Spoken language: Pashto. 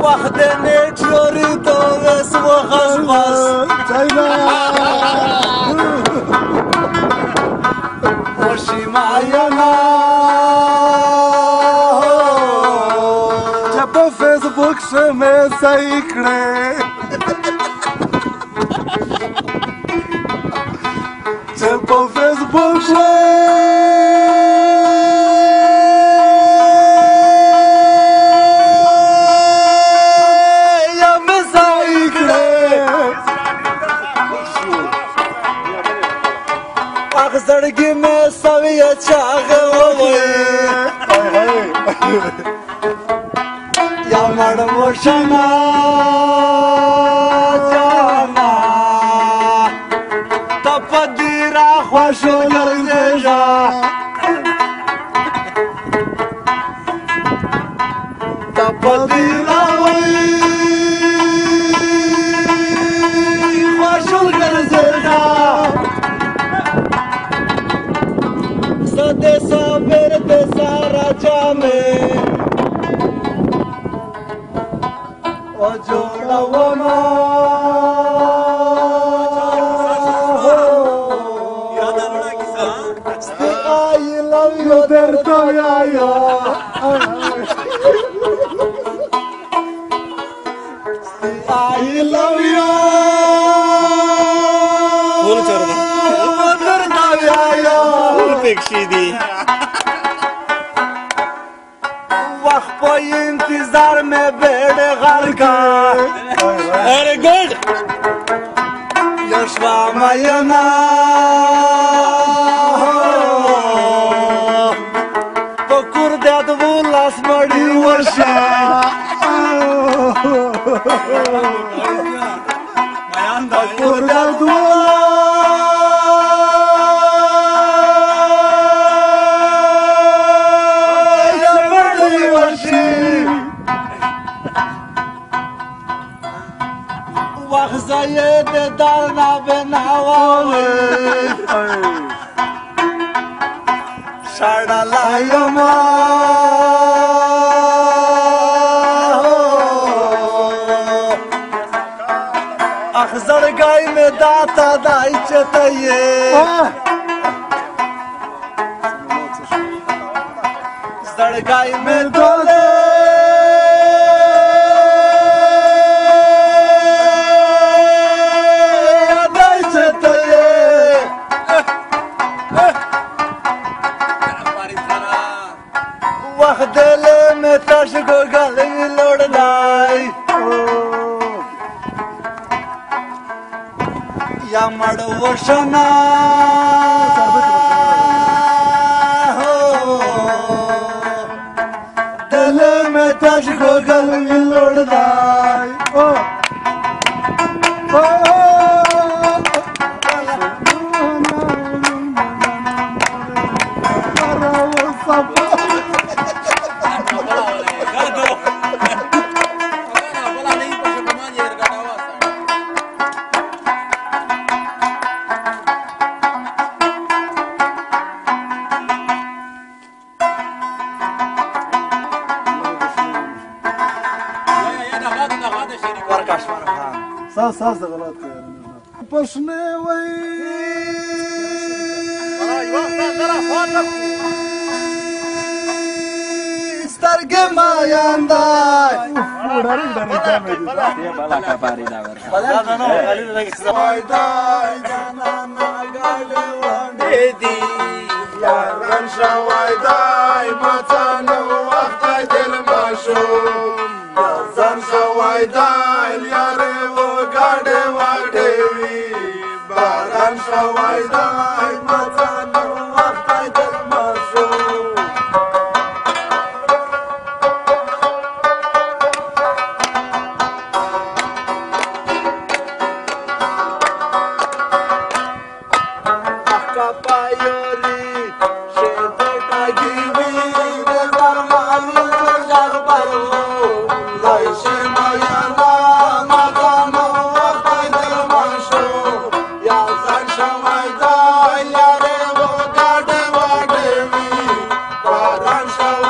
وقت نیچوری تو بس و خشباس خوشی مایانا جب فیسبوک سے میں سیکڑے جب فیسبوک سے زړګي مې سوي چاغه ووي یا مړ وشنا جانا تپدی را خوشو لږه تپدی را وای خوشو لږه देसा मेरे देसा राजा में ओ जोड़ा वो ना I love you there to ya I love you बोल चलो Pekshidi. वक्त पे इंतजार में बेड़े घर का Very good. यशवा मयना पकुर देत बुलास मड़ी वर्षा पकुर देत زید دارنا بناوه شاڑا لایما اخزر گای میں داتا دائی چتائیے زڑگائی میں دولے دل میں تش کو گلی لوڑ لائی یا مڑ وشنا دل میں تش کو گلی لوڑ لائی सास غلط کړ پښنه وای سترګې مایاندا ډارې ډارې ځمې دي Bala kapari da ver. بلا نه غالي لګي وای دای جانا ناګاله وانډې دی یاران شوای دای ماتانه وخت دل ماشو ځان شوای دای یاره و ګاډه واټې وی باران شوای دای ماتانه وخت دل ماشو Show